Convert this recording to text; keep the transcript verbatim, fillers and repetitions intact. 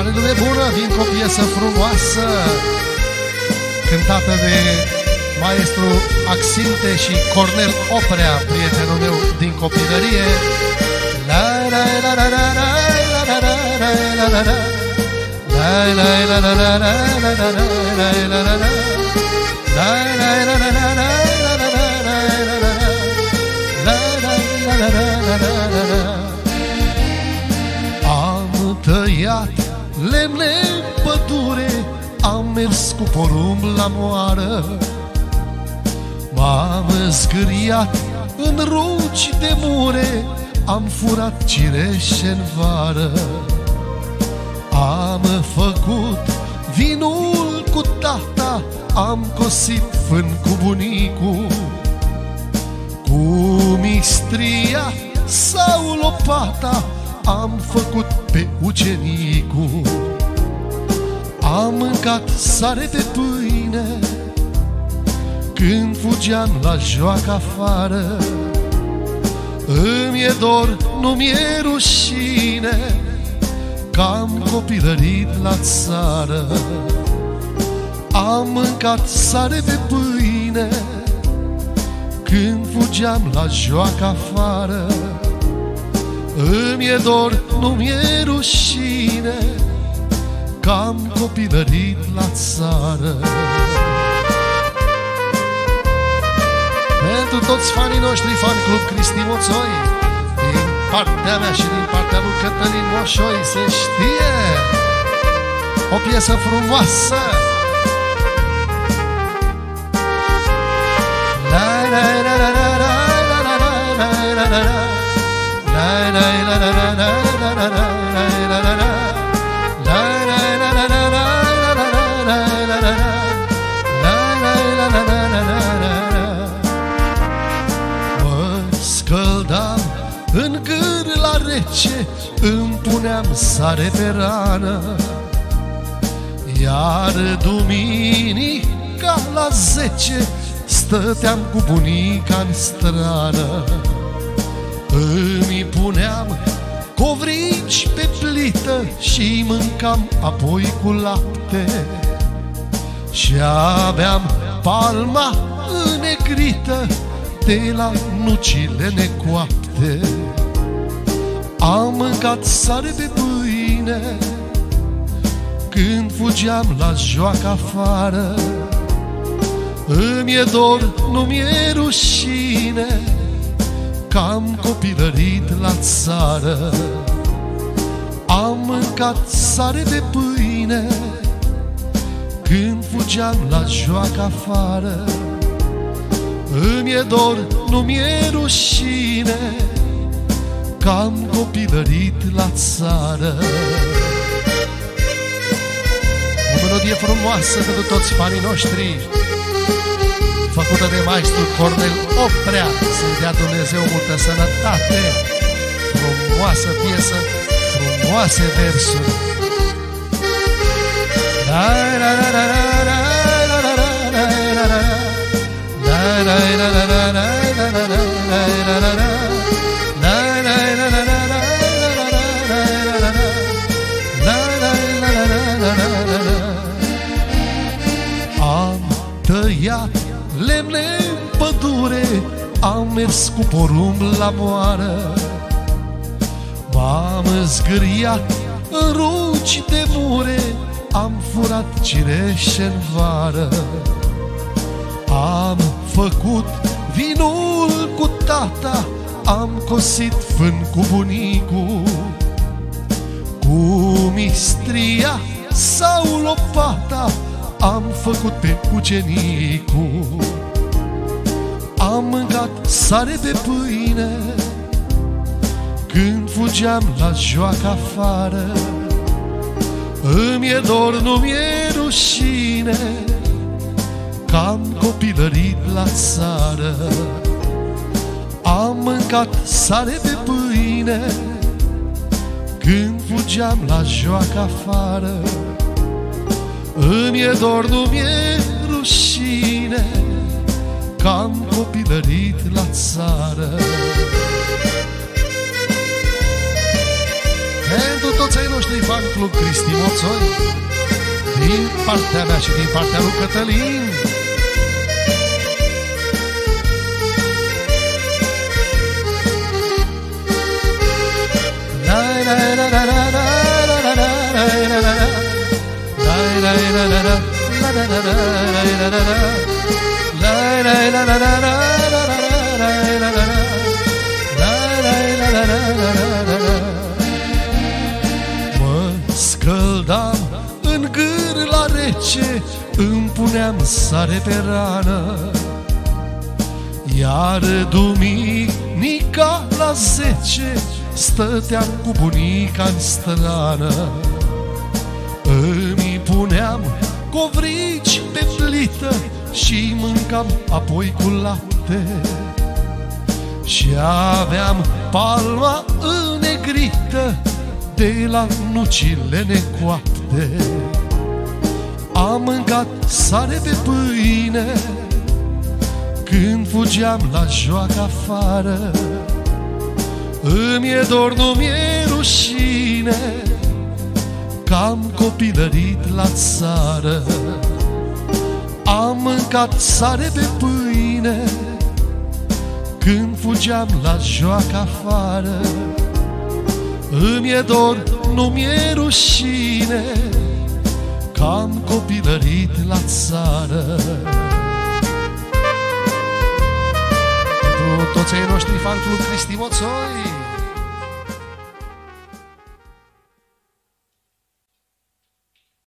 Mare lume bună, vin cu o piesă frumoasă cântată de maestru Axinte și Cornel Oprea, prietenul meu din copilărie. La la la la la la la la la la la. La la la la la la la la la la la la. La la la la la la la la la la la. La la la la la la la la. Am tăiat lemne în pădure, am mers cu porumb la moară, m-am zgâriat în ruci de mure, am furat cireșe în vară. Am făcut vinul cu tata, am cosit fân cu bunicul, cu mistria sau lopata am făcut pe ucenicul. Am mâncat sare pe pâine când fugeam la joacă afară. Îmi e dor, nu-mi e rușine că am copilărit la țară. Am mâncat sare pe pâine când fugeam la joacă afară. Îmi e dor, nu-mi e rușine că am copilărit la țară. Pentru toți fanii noștri, Fan Club Cristi Moțoi, din partea mea și din partea lui Cătălin Moșoi, se știe o piesă frumoasă. La la la la la la la la la la la la. La la la la la la la la la la la la. La la la la la la la la la la la. La la la la la la la la. Mă scăldam în gâr la rece, îmi puneam sare pe rană, iar duminica la zece stăteam cu bunica în strană. Îmi puneam covrici pe plită și mâncam apoi cu lapte, și aveam palma înnegrită de la nucile necoapte. Am mâncat sare pe pâine când fugeam la joacă afară. Îmi e dor, nu-mi e rușine că am copilărit la țară. Am mâncat sare de pâine când fugeam la joacă afară. Îmi e dor, nu-mi e rușine că am copilărit la țară. O melodie frumoasă pentru toți fanii noștri, făcută de maestru Cornel Oprea. Să-i dea Dumnezeu multă sănătate. Frumoasă piesă, frumoase versuri. La la la la la la la la la la la. La la la la la la la la la la la la. La la la la la la la la la la la. La la la la la la la la. Am tăiat lemne în pădure, am mers cu porumb la moară, m-am zgâriat în ruci de mure, am furat cireșe în vară. Am făcut vinul cu tata, am cosit fân cu bunicul, cu mistria sau lopata am făcut pe ucenicul. Am mâncat sare pe pâine când fugeam la joacă afară. Îmi e dor, nu-mi e rușine că am copilărit la țară. Am mâncat sare pe pâine când fugeam la joacă afară. Îmi e dor, nu-mi e rușine că am copilărit la țară. pentru toți ai noștri fan club Cristi Moțoi, din partea mea și din partea lui Cătălin. Mă scăldam în gârla rece, îmi puneam sare pe rană, iar duminica la zece stăteam cu bunica în strană. Îmi puneam covrici pe plită și mâncam apoi cu lapte, și aveam palma înnegrită de la nucile necoapte. Am mâncat sare pe pâine când fugeam la joacă afară. Îmi-e dor, nu-mi-e rușine că am copilărit la țară. Am mâncat sare pe pâine când fugeam la joacă afară. Îmi-e dor, nu-mi-e rușine că am copilărit la țară. Cu toți ai noștri fan club Cristi Moțoi.